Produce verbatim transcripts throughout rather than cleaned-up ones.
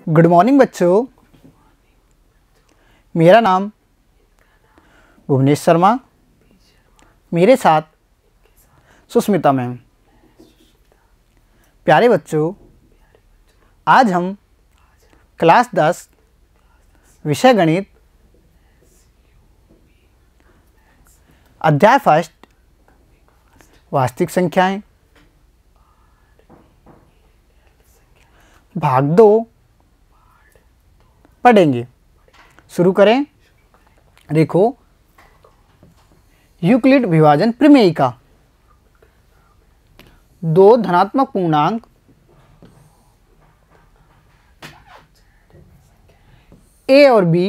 Good morning बच्चों। मेरा नाम भुवनेश शर्मा, मेरे साथ सुष्मिता मैम। प्यारे बच्चों, आज हम क्लास दस विषय गणित अध्याय फर्स्ट वास्तविक संख्याएं भाग दो पढ़ेंगे। शुरू करें। देखो, यूक्लिड विभाजन प्रमेय का दो धनात्मक पूर्णांक ए और बी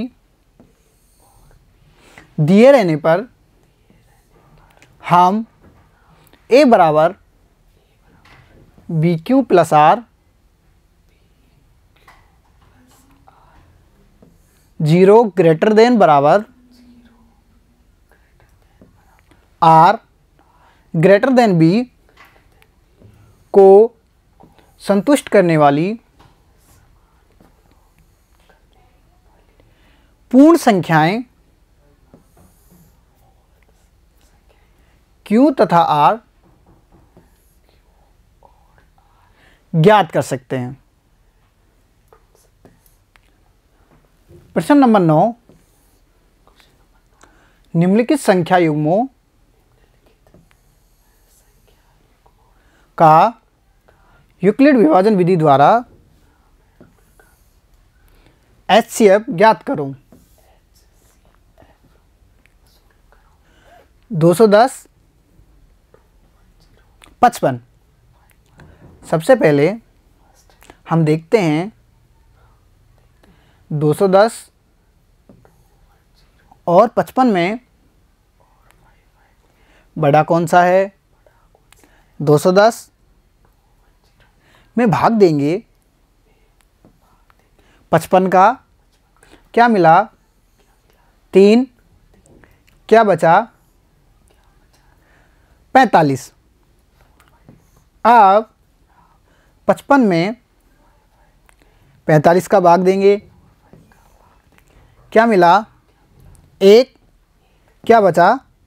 दिए रहने पर हम ए बराबर B Q plus R zero greater than बराबर आर ग्रेटर देन बी को संतुष्ट करने वाली पूर्ण संख्याएं Q तथा R ज्ञात कर सकते हैं। प्रश्न नंबर नौ, निम्नलिखित संख्या युग्मों का यूक्लिड विभाजन विधि द्वारा एच सी एफ ज्ञात करो। दो सौ दस, पचपन। सबसे पहले हम देखते हैं दो सौ दस और पचपन में बड़ा कौन सा है। दो सौ दस में भाग देंगे पचपन का, क्या मिला? तीन। क्या बचा? पैंतालीस। अब पचपन में पैंतालीस का भाग देंगे, क्या मिला? एक। क्या बचा?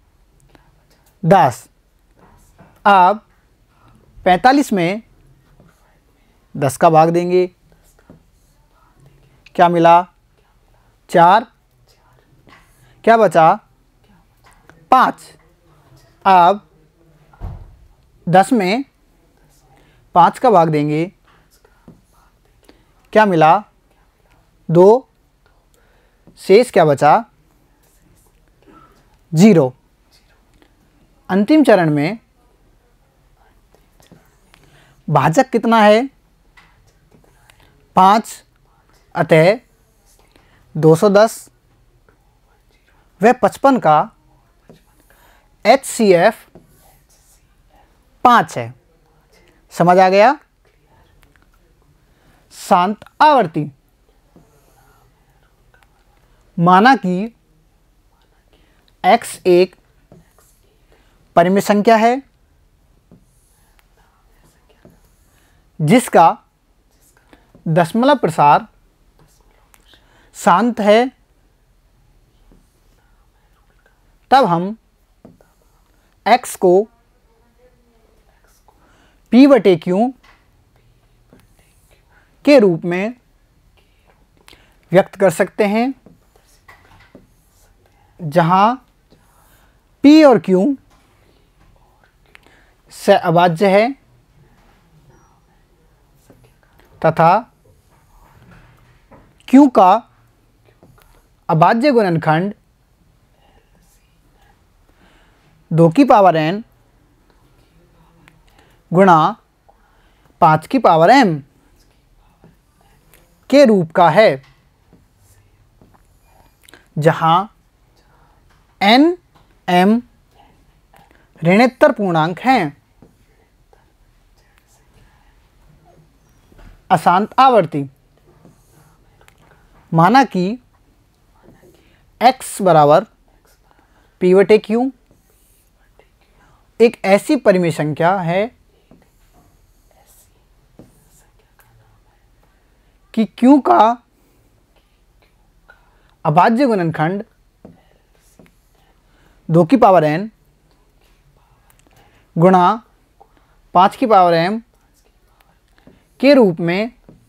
दस। अब पैंतालीस में दस का भाग देंगे, क्या मिला? चार। क्या बचा? पाँच। अब दस में पाँच का भाग देंगे, क्या मिला? दो। शेष क्या बचा? जीरो। अंतिम चरण में भाजक कितना है? पाँच। अतः दो सौ दस व पचपन का एच सी एफ पाँच है। समझ आ गया? शांत आवर्ती। माना कि x एक परिमेय संख्या है जिसका दशमलव प्रसार शांत है, तब हम x को p बटे q के रूप में व्यक्त कर सकते हैं, जहां P और Q से अभाज्य है तथा Q का अभाज्य गुणनखंड दो की पावर n गुणा पाँच की पावर m के रूप का है, जहां n m ऋणोत्तर पूर्णांक हैं। अशांत आवर्ती। माना कि x बराबर p बटे q एक ऐसी परिमेय संख्या है कि Q का अभाज्य गुणनखंड दो की पावर n गुणा पाँच की पावर m के रूप में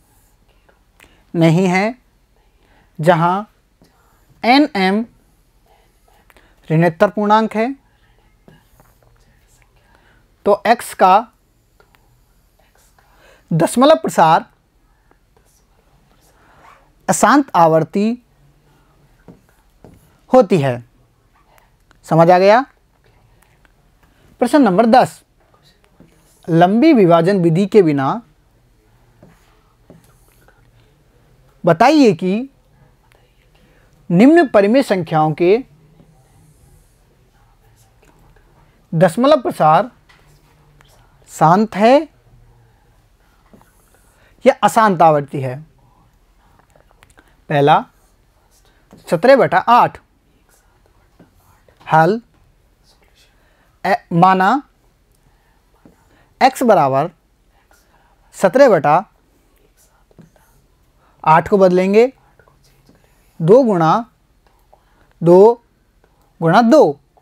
नहीं है, जहाँ एन एम ऋणोत्तर पूर्णांक है, तो x का दशमलव प्रसार अशांत आवर्ती होती है। समझ आ गया? प्रश्न नंबर दस, लंबी विभाजन विधि के बिना बताइए कि निम्न परिमेय संख्याओं के दशमलव प्रसार शांत है या अशांत आवर्ती है। पहला सत्रह बटा आठ, हल ए, माना x बराबर सत्रह बटा आठ को बदलेंगे, दो गुणा दो गुणा दो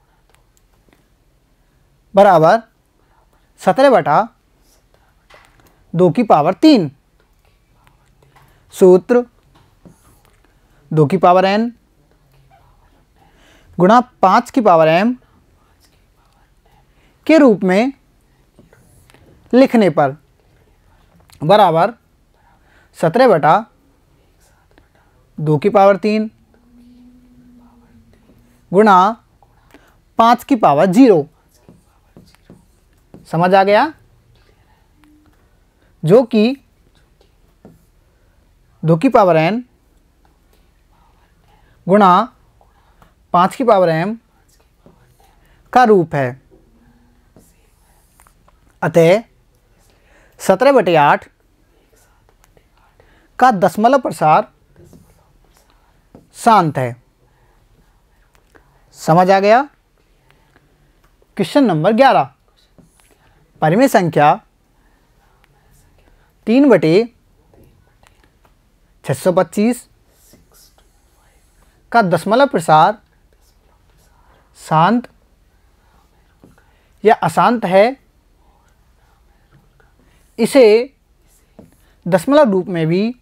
बराबर सत्रह बटा दो की पावर तीन। सूत्र दो की पावर n गुणा पाँच की पावर m के रूप में लिखने पर बराबर सत्रह बटा दो की पावर तीन गुणा पाँच की पावर जीरो। समझ आ गया? जो कि दो की पावर n गुणा पाँच की पावर m का रूप है। अतः सत्रह बटे आठ का दशमलव प्रसार शांत है। समझ आ गया? क्वेश्चन नंबर ग्यारह, परिमेय संख्या तीन बटे छः सौ पच्चीस का दशमलव प्रसार शांत या अशांत है, इसे दशमलव रूप में भी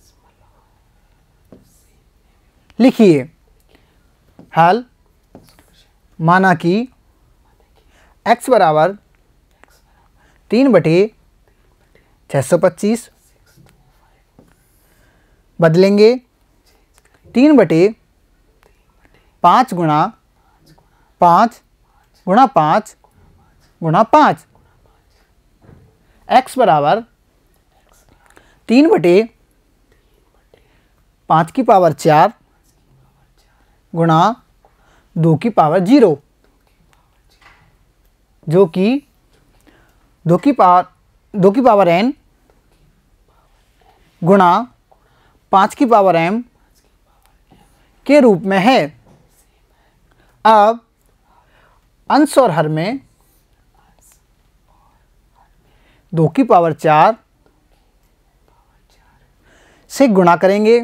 लिखिए। हल माना कि x बराबर तीन बटे छः सौ पच्चीस बदलेंगे, तीन बटे पाँच गुणा पाँच गुणा पाँच गुणा पाँच, x बराबर तीन बटे पाँच की पावर चार गुणा दो की पावर जीरो, जो कि दो की पावर दो की पावर n गुणा पाँच की पावर m के रूप में है। अब अंश और हर में दो की पावर चार से गुणा करेंगे,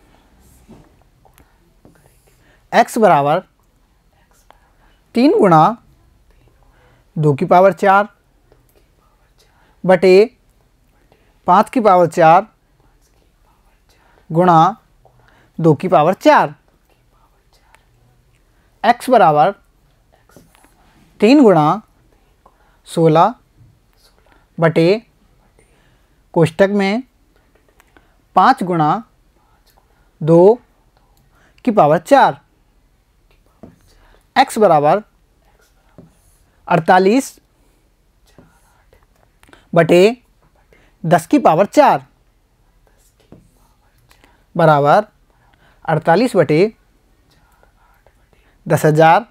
x बराबर तीन गुणा दो की पावर चार बटे पाँच की पावर चार गुणा दो की पावर चार, x बराबर तीन गुणा सोलह बटे कोष्टक में पाँच गुणा दो की पावर चार, x बराबर अड़तालीस बटे दस की पावर चार बराबर अड़तालीस बटे दस हजार।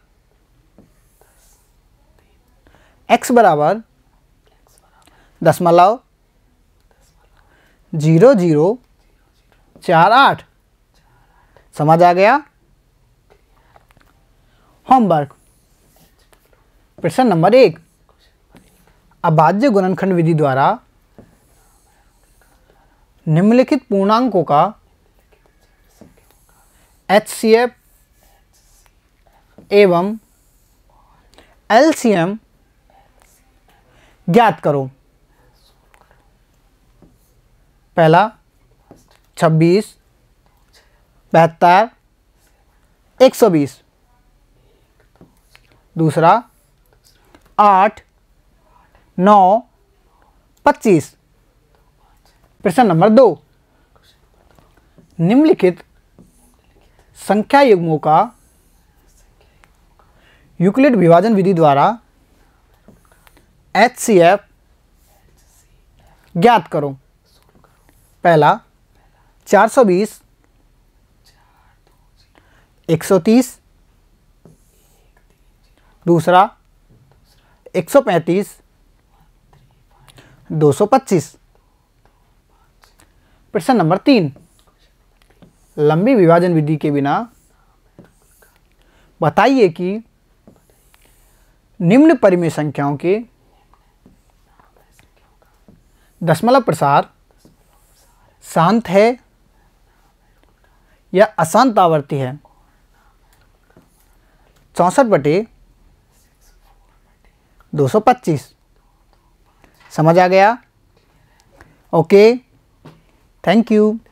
x बराबर दशमलव जीरो जीरो चार आठ। समझ आ गया? होमवर्क प्रश्न नंबर एक, अभाज्य गुणनखंड विधि द्वारा निम्नलिखित पूर्णांकों का एच सी एफ एवं एल सी एम ज्ञात करो। पहला छब्बीस, बहत्तर, एक सौ बीस। दूसरा आठ, नौ, पच्चीस। प्रश्न नंबर दो, निम्नलिखित संख्या युग्मों का यूक्लिड विभाजन विधि द्वारा एच सी एफ ज्ञात करो। पहला चार सौ बीस, एक सौ तीस। दूसरा एक सौ पैंतीस, दो सौ पच्चीस। प्रश्न नंबर तीन, लंबी विभाजन विधि के बिना बताइए कि निम्न परिमेय संख्याओं के दशमलव प्रसार शांत है या अशांत आवर्ती है। चौंसठ बटे दो सौ पच्चीस। समझ आ गया? Okay, thank you.